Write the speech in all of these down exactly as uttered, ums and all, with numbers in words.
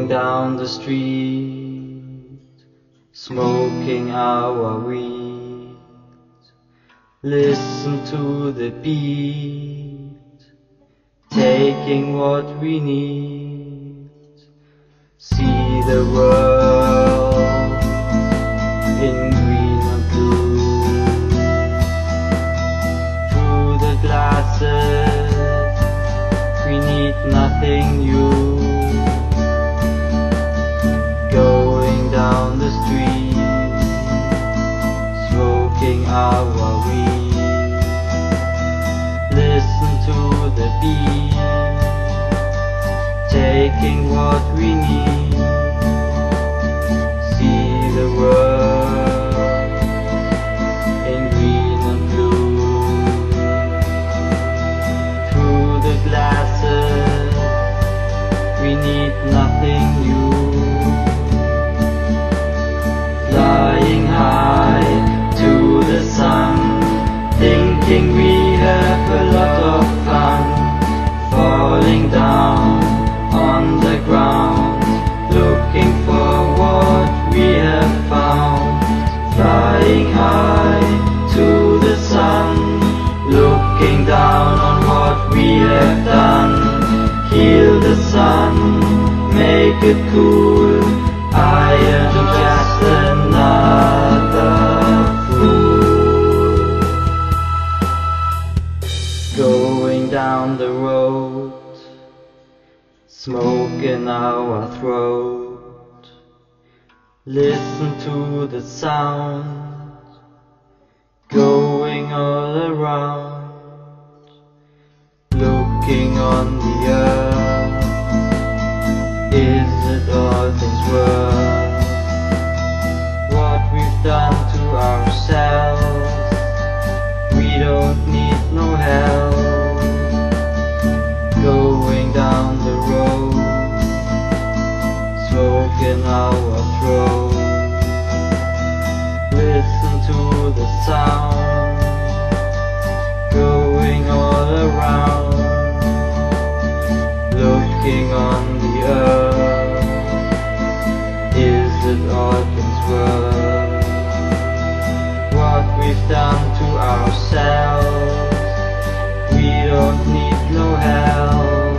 Going down the street, smoking our weed. Listen to the beat, taking what we need. See the world in green and blue. Through the glasses, we need nothing new. Going down the street, smoking our weed. Listen to the beat, taking what we need. See the world in green and blue. Through the glasses, we need nothing new. Flying high to the sun, thinking we have a lot of fun. Falling down on the ground, looking for what we have found. Flying high to the sun, looking down on what we have done. Heal the sun, make it cool. I am just another fool. Going down the road, smoke in our throat. Listen to the sound going all around. Looking on the earth, is it all things worth? What we've done to ourselves, we don't need no help. Going down the road, smoke in our throat. Listen to the sound going all around. Looking on the earth, is it all things worth? What we've done to ourselves, we don't need no help.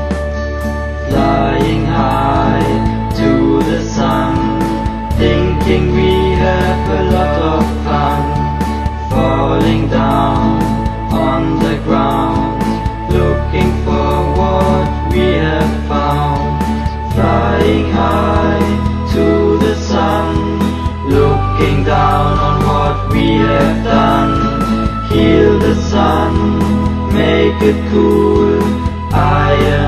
Flying high to the sun, thinking we have a lot of fun. Falling down on the ground, looking for what we have found. Flying high to the sun, looking down on what we have done. Heal the sun, make it cool. I am